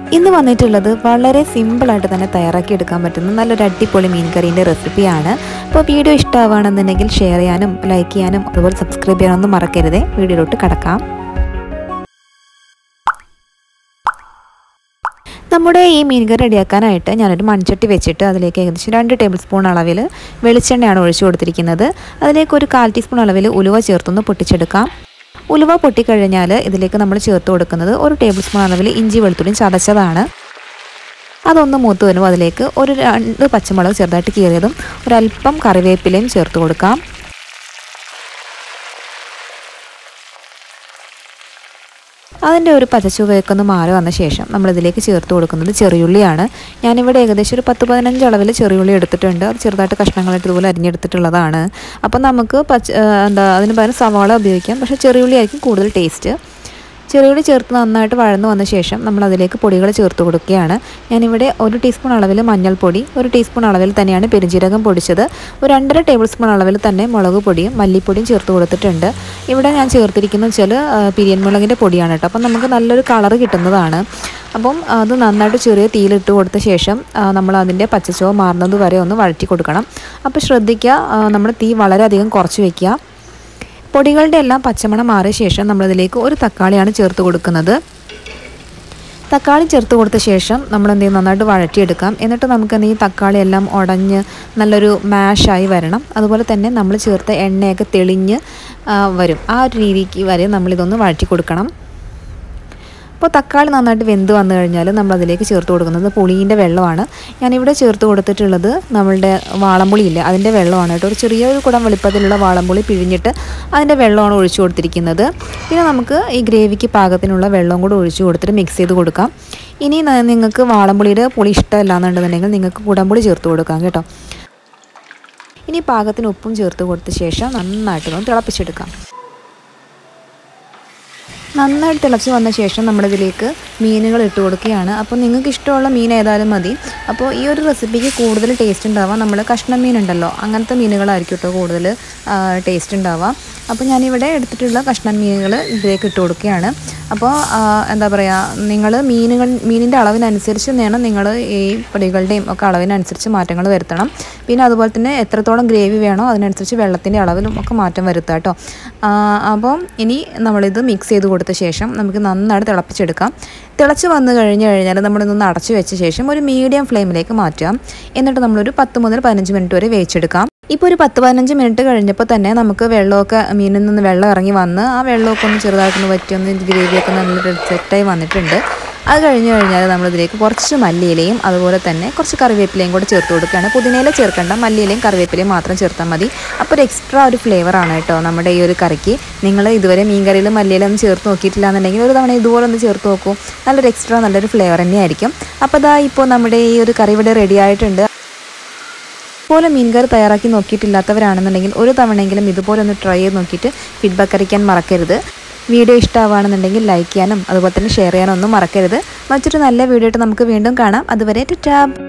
ഇന്ന് വന്നിട്ടുള്ളത് വളരെ സിമ്പിളായിട്ട് തന്നെ തയ്യാറാക്കിയെടുക്കാൻ പറ്റുന്ന നല്ലൊരു അടിപൊളി മീൻ കറീൻ്റെ റെസിപ്പിയാണ്. അപ്പോൾ വീഡിയോ ഇഷ്ടമാവുകയാണെന്നുണ്ടെങ്കിൽ ഷെയർ ചെയ്യാനും ലൈക്ക് ചെയ്യാനും അതുപോലെ സബ്സ്ക്രൈബ് ചെയ്യാനൊന്നും മറക്കരുത്. വീഡിയോയിലോട്ട് കടക്കാം. നമ്മുടെ ഈ മീൻ കറി റെഡിയാക്കാനായിട്ട് ഞാനൊരു മൺചട്ടി വെച്ചിട്ട് അതിലേക്ക് ഏകദേശം 2 ടേബിൾ സ്പൂൺ അളവിൽ വെളിച്ചെണ്ണയാണ് ഒഴിച്ചു കൊടുത്തിരിക്കുന്നത്. അതിലേക്ക് ഒരു 1/4 ടീസ്പൂൺ അളവിൽ ഉലുവ ചേർത്തൊന്ന് പൊട്ടിച്ചെടുക്കാം. ഉലുവ പൊട്ടിക്കഴിഞ്ഞാൽ ഇതിലേക്ക് നമ്മൾ ചേർത്ത് കൊടുക്കുന്നത് 1 ടേബിൾ സ്പൂൺ അളവിൽ ഇഞ്ചി വെളുത്തുള്ളിയും ചതച്ചതാണ്. അതൊന്ന് മൂത്ത് വരുമ്പോൾ അതിലേക്ക് ഒരു 2 പച്ചമുളക് ചെറുതായിട്ട് കീറിയതും ഒരല്പം കറിവേപ്പിലയും ചേർത്ത് കൊടുക്കാം. അതിൻ്റെ ഒരു പച്ചച്ചുവയൊക്കെ ഒന്ന് മാറി വന്ന ശേഷം നമ്മളിതിലേക്ക് ചേർത്ത് കൊടുക്കുന്നത് ചെറിയുള്ളിയാണ്. ഞാനിവിടെ ഏകദേശം ഒരു 10-15 അളവിൽ ചെറിയുള്ളി എടുത്തിട്ടുണ്ട്. അത് ചെറുതായിട്ട് കഷ്ണങ്ങളായിട്ട് ഇതുപോലെ അരിഞ്ഞെടുത്തിട്ടുള്ളതാണ്. അപ്പം നമുക്ക് അതിന് പകരം സവാള ഉപയോഗിക്കാം, പക്ഷേ ചെറിയുള്ളി ആയിരിക്കും കൂടുതൽ ടേസ്റ്റ്. ചെറിയുള്ളി ചേർത്ത് നന്നായിട്ട് വഴന്നു വന്ന ശേഷം നമ്മളതിലേക്ക് പൊടികൾ ചേർത്ത് കൊടുക്കുകയാണ്. ഞാനിവിടെ 1 ടീസ്പൂൺ അളവിൽ മഞ്ഞൾപ്പൊടി, 1 ടീസ്പൂൺ അളവിൽ തന്നെയാണ് പെരുംജീരകം പൊടിച്ചത്, ഒരു 2.5 ടേബിൾ സ്പൂൺ അളവിൽ തന്നെ മുളക് പൊടിയും മല്ലിപ്പൊടിയും ചേർത്ത് കൊടുത്തിട്ടുണ്ട്. ഇവിടെ ഞാൻ ചേർത്തിരിക്കുന്നത് വെച്ചാൽ പിരിയൻ മുളകിൻ്റെ പൊടിയാണ് കേട്ടോ. അപ്പം നമുക്ക് നല്ലൊരു കളറ് കിട്ടുന്നതാണ്. അപ്പം അത് നന്നായിട്ട് ചെറിയ തീയിലിട്ട് കൊടുത്ത ശേഷം നമ്മൾ അതിൻ്റെ പച്ചച്ചുവ മാറുന്നത് വരെ ഒന്ന് വഴറ്റി കൊടുക്കണം. അപ്പോൾ ശ്രദ്ധിക്കുക, നമ്മൾ തീ വളരെയധികം കുറച്ച് വയ്ക്കുക. പൊടികളുടെ എല്ലാം പച്ചമണം മാറിയ ശേഷം നമ്മളിതിലേക്ക് ഒരു തക്കാളിയാണ് ചേർത്ത് കൊടുക്കുന്നത്. തക്കാളി ചേർത്ത് കൊടുത്ത ശേഷം നമ്മൾ എന്ത് ചെയ്യും, നന്നായിട്ട് വഴറ്റിയെടുക്കാം. എന്നിട്ട് നമുക്ക് ഈ തക്കാളി എല്ലാം ഉടഞ്ഞ് നല്ലൊരു മാഷായി വരണം. അതുപോലെ തന്നെ നമ്മൾ ചേർത്ത എണ്ണയൊക്കെ തെളിഞ്ഞ് വരും. ആ ഒരു രീതിക്ക് വരെ നമ്മളിതൊന്ന് വഴറ്റി കൊടുക്കണം. അപ്പോൾ തക്കാളി നന്നായിട്ട് വെന്ത് വന്നു കഴിഞ്ഞാൽ നമ്മളതിലേക്ക് ചേർത്ത് കൊടുക്കുന്നത് പുളീൻ്റെ വെള്ളമാണ്. ഞാനിവിടെ ചേർത്ത് കൊടുത്തിട്ടുള്ളത് നമ്മളുടെ വാളംപുളിയില്ലേ, അതിൻ്റെ വെള്ളമാണ് കേട്ടോ. ഒരു ചെറിയൊരു കുടം വെളുപ്പത്തിലുള്ള വാളംപുളി പിഴിഞ്ഞിട്ട് അതിൻ്റെ വെള്ളമാണ് ഒഴിച്ചു കൊടുത്തിരിക്കുന്നത്. പിന്നെ നമുക്ക് ഈ ഗ്രേവിക്ക് പാകത്തിനുള്ള വെള്ളവും കൂടെ ഒഴിച്ചു കൊടുത്തിട്ട് മിക്സ് ചെയ്ത് കൊടുക്കാം. ഇനി നിങ്ങൾക്ക് വാളംപുളിയുടെ പുളി ഇഷ്ടമല്ലാന്നുണ്ടെന്നുണ്ടെങ്കിൽ നിങ്ങൾക്ക് കുടംപുളി ചേർത്ത് കൊടുക്കാം കേട്ടോ. ഇനി പാകത്തിന് ഉപ്പും ചേർത്ത് കൊടുത്ത ശേഷം നന്നായിട്ടൊന്ന് തിളപ്പിച്ചെടുക്കാം. നന്നായിട്ട് തിളച്ച് വന്ന ശേഷം നമ്മളിതിലേക്ക് മീനുകൾ ഇട്ട് കൊടുക്കുകയാണ്. അപ്പോൾ നിങ്ങൾക്ക് ഇഷ്ടമുള്ള മീൻ ഏതായാലും മതി. അപ്പോൾ ഈ ഒരു റെസിപ്പിക്ക് കൂടുതൽ ടേസ്റ്റ് ഉണ്ടാവുക നമ്മൾ കഷ്ണം മീൻ ഉണ്ടല്ലോ, അങ്ങനത്തെ മീനുകളായിരിക്കും കേട്ടോ കൂടുതൽ ടേസ്റ്റ് ഉണ്ടാവുക. അപ്പോൾ ഞാനിവിടെ എടുത്തിട്ടുള്ള കഷ്ണം മീനുകൾ ഇതിലേക്ക് ഇട്ട് കൊടുക്കുകയാണ്. അപ്പോൾ എന്താ പറയുക, നിങ്ങൾ മീനിൻ്റെ അളവിനനുസരിച്ച് വേണം നിങ്ങൾ ഈ പൊടികളുടെയും ഒക്കെ അളവിനനുസരിച്ച് മാറ്റങ്ങൾ വരുത്തണം. പിന്നെ അതുപോലെ തന്നെ എത്രത്തോളം ഗ്രേവി വേണോ അതിനനുസരിച്ച് വെള്ളത്തിൻ്റെ അളവിലും ഒക്കെ മാറ്റം വരുത്താം കേട്ടോ. അപ്പം ഇനി നമ്മളിത് മിക്സ് ചെയ്ത് കൊടുത്ത ശേഷം നമുക്ക് നന്നായിട്ട് തിളപ്പിച്ചെടുക്കാം. തിളച്ച് വന്നു കഴിഞ്ഞാൽ നമ്മളിതൊന്ന് അടച്ചു വെച്ച ശേഷം ഒരു മീഡിയം ഫ്ലെയിമിലേക്ക് മാറ്റാം. എന്നിട്ട് നമ്മളൊരു 10 മുതൽ 15 മിനിറ്റ് വരെ വേവിച്ചെടുക്കാം. ഇപ്പോൾ ഒരു 10-15 മിനിറ്റ് കഴിഞ്ഞപ്പോൾ തന്നെ നമുക്ക് വെള്ളമൊക്കെ മീനിൽ നിന്ന് വെള്ളം ഇറങ്ങി വന്ന് ആ വെള്ളമൊക്കെ ഒന്ന് ചെറുതായിട്ടൊന്ന് വറ്റിയൊന്ന് ഗ്രേവിയൊക്കെ നല്ല സെറ്റായി വന്നിട്ടുണ്ട്. അത് കഴിഞ്ഞാൽ നമ്മളിതിലേക്ക് കുറച്ച് മല്ലിയിലയും അതുപോലെ തന്നെ കുറച്ച് കറിവേപ്പിലയും കൂടെ ചേർത്ത് കൊടുക്കുകയാണ്. പുതിനയില ചേർക്കേണ്ട, മല്ലിയിലയും കറിവേപ്പിലയും മാത്രം ചേർത്താൽ മതി. അപ്പോൾ ഒരു എക്സ്ട്രാ ഒരു ഫ്ലേവറാണ് കേട്ടോ നമ്മുടെ ഈ ഒരു കറിക്ക്. നിങ്ങൾ ഇതുവരെ മീൻ കറിയിൽ മല്ലിയിലൊന്നും ചേർത്ത് നോക്കിയിട്ടില്ല എന്നുണ്ടെങ്കിൽ ഒരു തവണ ഇതുപോലെ ഒന്ന് ചേർത്ത് നോക്കൂ. നല്ലൊരു എക്സ്ട്രാ നല്ലൊരു ഫ്ലേവർ തന്നെയായിരിക്കും. അപ്പോൾ ഇപ്പോൾ നമ്മുടെ ഈ ഒരു കറി ഇവിടെ റെഡി ആയിട്ടുണ്ട്. ഇതുപോലെ മീൻ കറി തയ്യാറാക്കി നോക്കിയിട്ടില്ലാത്തവരാണെന്നുണ്ടെങ്കിൽ ഒരു തവണയെങ്കിലും ഇതുപോലെ ഒന്ന് ട്രൈ ചെയ്ത് നോക്കിയിട്ട് ഫീഡ്ബാക്ക് അറിയിക്കാൻ മറക്കരുത്. വീഡിയോ ഇഷ്ടമാവുകയാണെന്നുണ്ടെങ്കിൽ ലൈക്ക് ചെയ്യാനും അതുപോലെ തന്നെ ഷെയർ ചെയ്യാനും ഒന്നും മറക്കരുത്. മറ്റൊരു നല്ല വീഡിയോ ആയിട്ട് നമുക്ക് വീണ്ടും കാണാം. അതുവരെ ടാറ്റാ.